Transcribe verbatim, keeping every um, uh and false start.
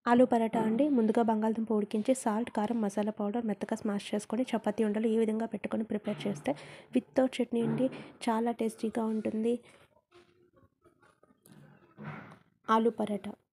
ఆలు పరాటా అండి. ముందుగా బంగాళదుంప ఉడికించి సాల్ట్, కారం, మసాలా పౌడర్ మెత్తగా స్మాష్ చేసుకొని చపాతీ ఉండలు ఈ విధంగా పెట్టుకొని ప్రిపేర్ చేస్తే వితౌట్ చట్నీ అండి చాలా టేస్టీగా ఉంటుంది ఆలు పరాటా.